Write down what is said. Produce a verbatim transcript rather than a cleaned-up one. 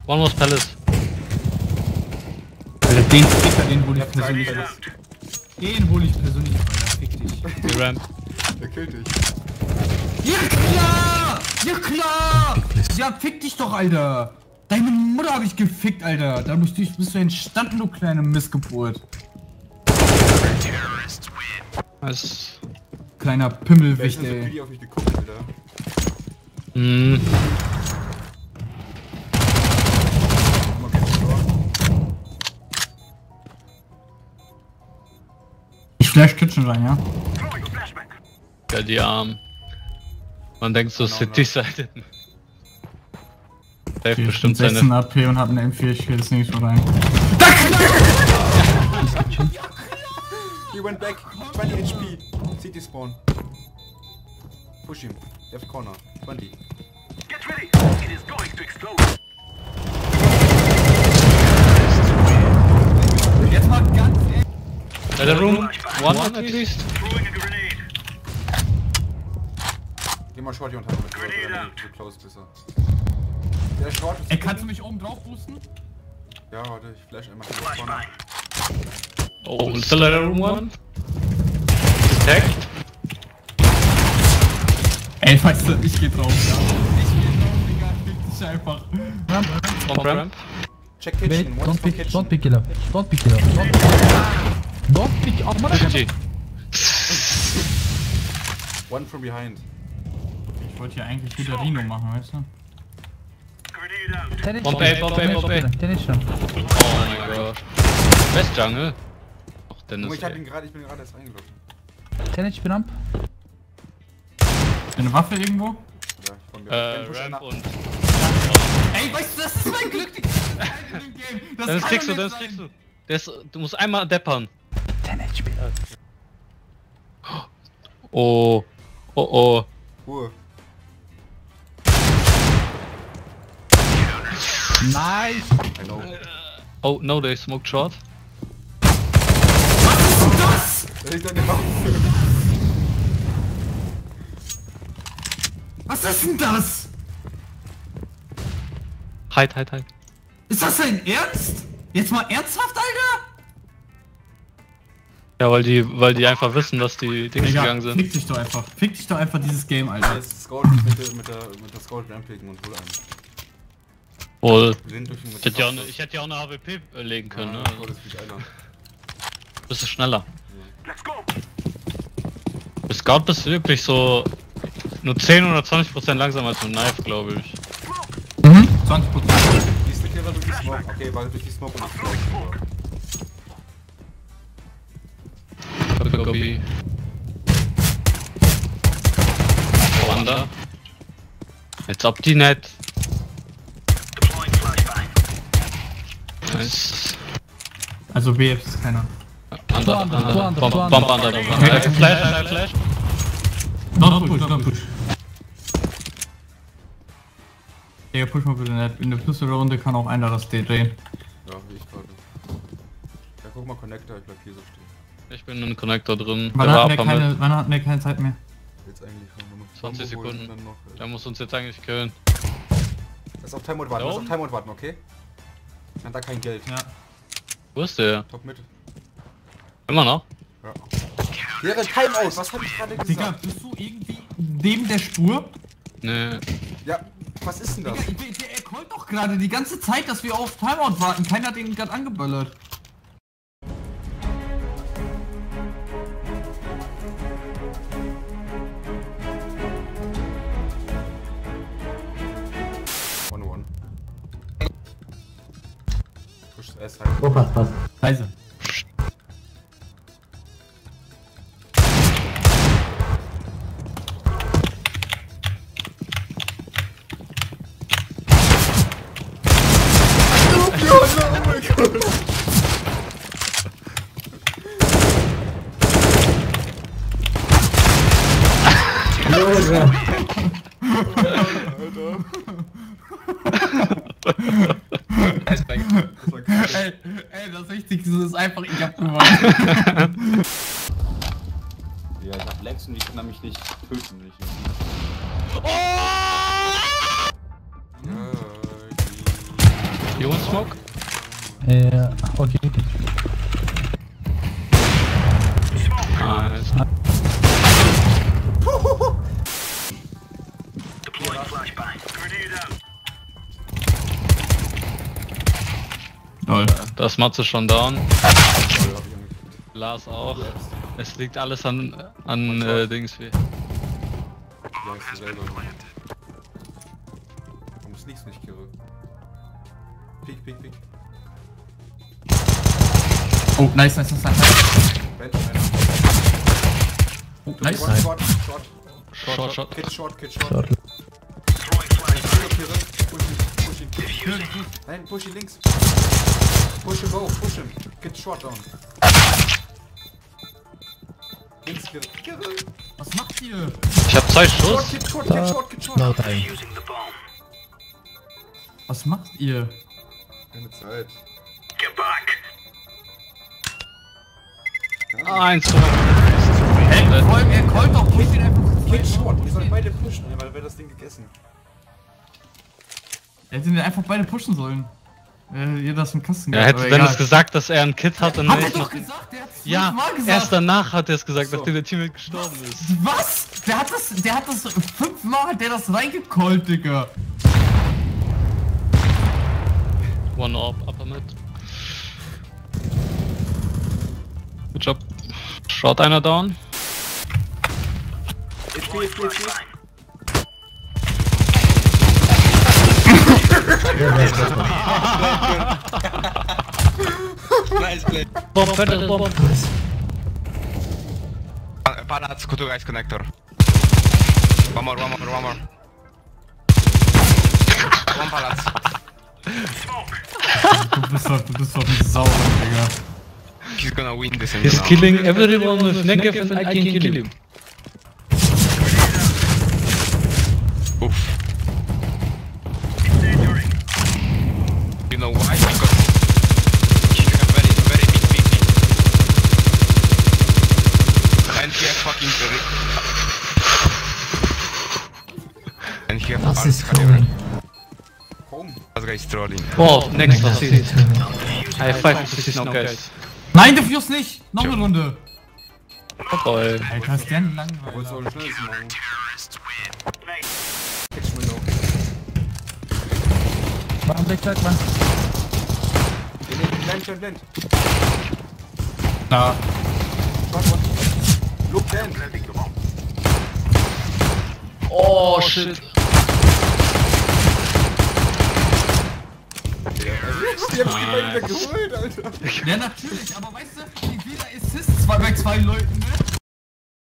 One was Palace. Alter, den Sticker, den hol ich persönlich ab. Den hol ich persönlich ab, Alter, fick dich. Die Ramp. Der killt dich. Ja klar! Ja klar! Ja, fick dich doch, Alter! Deine Mutter hab ich gefickt, Alter! Da bist du, bist du entstanden, du kleine Missgeburt. Was? Kleiner Pimmelwicht, Wer hat so ey. Video auf mich geguckt, Alter? Hm. Ich flash Kitchen rein, ja? Ja, die Arm. Man denkt so, City-Seite. Der hat bestimmt sechzehn seine. A P und hat einen M vier, ich will jetzt nicht so rein. He went back. twenty H P. City spawn. Push him. Left corner. twenty. Get ready! It is going to explode! Jetzt mal ganz ehrlich. Bei der Room. One at least. Throwing a grenade! Geh mal Shorty und halt mit. Grenade out. Du close besser. Der Short ist. Ey, kannst du mich oben drauf boosten? Ja, warte, ich flash einmal left corner. Oh, and still at the room one. Detect. Ey, weißt du, ich geh drauf, ja. Ich geh drauf, Digga, fick dich einfach. Bomb ramp. Check Wait, kitchen. One don't is for pick, kitchen. don't pick killer. Don't pick killer. Don't pick. Don't pick. Oh, Mann. fifty. One from behind. Ich wollte hier eigentlich wieder Rino machen, weißt du? Grenade out! Ten Bomb A, Bomb A, Bomb A. Ten ist schon. Oh mein Gott. West Jungle. Ach, Dennis. Junge, ich hab ey. ihn gerade, ich bin gerade erst reingelaufen. Ten H P Ramp. Eine Waffe irgendwo? Ja, ich von mir. Äh, Den Push Ramp einer. und. Ey, weißt du, das ist mein Glück, Digga. Das in dem Game. Das Dann kann kriegst du, doch dann nicht kriegst sein. du. Der ist, du musst einmal deppern. Ten H P. Oh. Oh oh. Ruhe. Nice. I know. Oh no, they smoked short. Was? Da liegt eine Waffe. Was ist denn das? Hide, hide, hide. Ist das dein Ernst? Jetzt mal ernsthaft, Alter? Ja, weil die, weil die einfach wissen, dass die Dings Digga, gegangen sind. fick dich doch einfach. Fick dich doch einfach dieses Game, Alter. Jetzt Scout mit der, mit der, mit der Scout rampigen und hol einen. Wohl. Blind durch ihn mit Ich hätte ja auch der ne, ich hätte ja auch eine H W P legen können, Ja, ne? Scout ist nicht einer. Bist du schneller. Let's go! Bei Scout bist du wirklich so nur zehn oder zwanzig Prozent langsamer als mit Knife, glaube ich. Mhm. zwanzig Prozent. Die ist der Killer durch die Smoke. Okay, war durch die Smoke und die Smoke. Copy. Wander. Jetzt ab die Net. Deploying flashbang. Nice. Also B F ist keiner. Under, under, under, two under, Bomb, two Bomb under. under, Bomb under. Flash, Flash. Don't push, don't push. Digga, push mal bitte nicht. In der Pistole-Runde kann auch einer das D drehen. Ja, wie ich gerade. Ja, guck mal, Connector, ich bleib hier so stehen. Ich bin in Connector drin. Wann Der war hatten, wir Upper mit. keine, wann hatten wir keine Zeit mehr? Jetzt eigentlich schon. Nur zwanzig Combo holen Sekunden. und dann noch, äh, Der muss uns jetzt eigentlich killen. Lass auf Timeout warten, Da lass auf oben? Timeout warten, okay? Dann hat da kein Geld. Ja. Wo ist der? Top mit. Immer noch? Ja. Wäre Timeout, was hab ich gerade Digga, gesagt? bist du irgendwie neben der Spur? Nee. Ja, was ist denn das? Digga, der, der, er callt doch gerade die ganze Zeit, dass wir auf Timeout warten. Keiner hat ihn gerade angeböllert. one one. Push S halt. Oh, passt, passt. Leise. Ey, ey, das Wichtigste ist einfach, ich hab gewonnen. Ja, ich hab Lex und ich kann mich nicht töten. Nicht. Oh! Ja, die You want smoke? Äh, okay. Nice. Deploying flashbang. Grenade out. Lol. Das Matze schon down. Oh, hab ich angekriegt. Lars auch. Es liegt alles an, an äh, Dings wie. Ja, ist selber. Man muss nichts nicht kirre. Peek, peek, peek. Oh, nice, nice, nice, nice. Bench, einer. Oh, nice. Short, short, short. Short, short. Kid, short, kid, short. Short. Throwing flashbang. Kirre, push ihn, push ihn. Diffusing. Nein, push ihn links. Push him both, push him. Kid, short down. Links, Kirre. Kirre. Was macht ihr? Ich hab zwei Short, Schuss. kid, short, kid, short, kid, short. No time. Using the bomb. Was macht ihr? Keine Zeit. Get back. Eins. Hey, vor allem, er callt doch, push ihn einfach. Kid, short. Wir sollen beide pushen, weil wir das Ding gegessen. Er hätte den einfach beide pushen sollen. Äh, ihr das im Kasten Er gehabt, hätte aber Dennis egal. gesagt, dass er ein Kit hat und Hat er nicht doch noch. gesagt, der hat's Ja, fünfmal gesagt. erst danach hat er es gesagt, So. nachdem der Teammate gestorben ist. Was? Der hat das, der hat das fünfmal, hat der das reingecallt, Digga. One Orb, upper mid. Good job. Short einer down. H P, H P, H P. Bomb, better bomb. Palace, two guys connector. One more, one more, one more. One palace. Du bist doch, du bist doch ein Sauer, Digga. He's gonna win this He's now. killing everyone with Negev and I can kill him. Oof. You know why? Because he have very, very big P C. And he have fucking and he have Was ist arts going? Home. That guy is trolling. Oh, next assist. I have five assists now, guys. Nein, Diffuse nicht! Noch eine Runde! Oh boy. Alter, ist der ein Wolltest du auch Langweiler. nicht schnelles machen? Catch window. Mach einen Backside, Mann. Blend, blend, blend. Da. Short one. Look, blend. Oh shit. Die hab ich die beiden wieder geholt, Alter. Ja, natürlich, aber weißt du, ich wieder Assists zwei bei zwei Leuten, ne?